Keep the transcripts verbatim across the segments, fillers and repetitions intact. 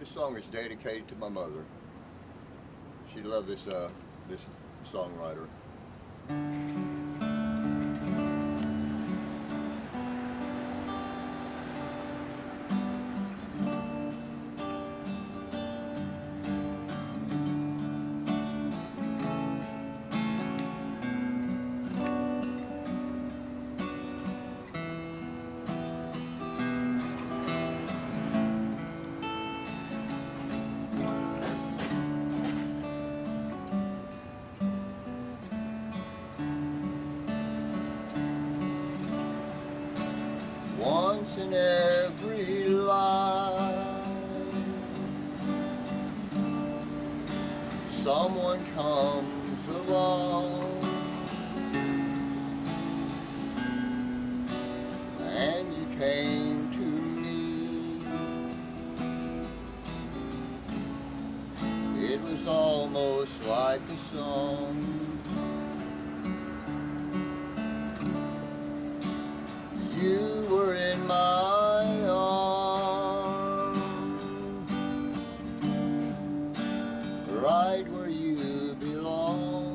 This song is dedicated to my mother. She loved this uh, this songwriter. Once in every life, someone comes along and you came to me. It was almost like a song. You were in my arms, right where you belong.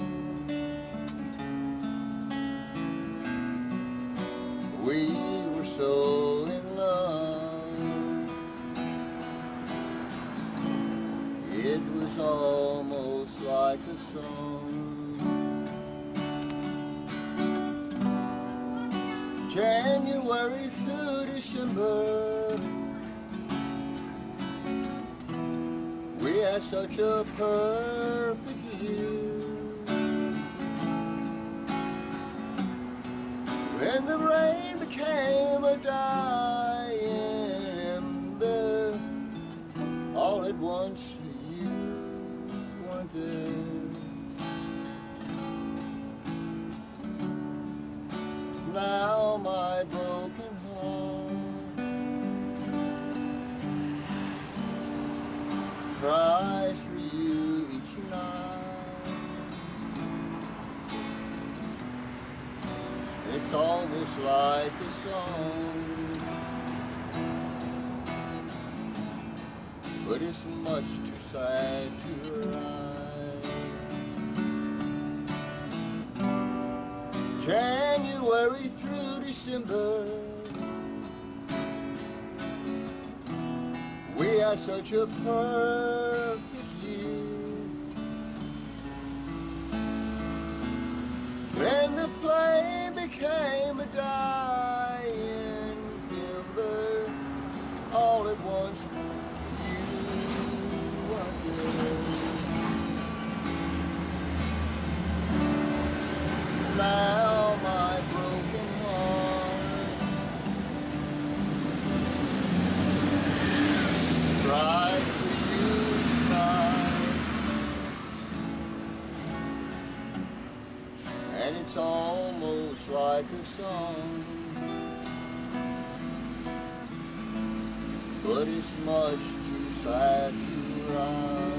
We were so in love, it was almost like a song. January through December, we had such a perfect year. When the rain became a dying ember, all at once you weren't there. Now my broken heart cries for you each night. It's almost like a song, but it's much too sad to write. January through December, we had such a perfect year. When the flame became a dying ember, all at once you were there. Now my broken heart cries for you tonight, and it's almost like a song, but it's much too sad to write.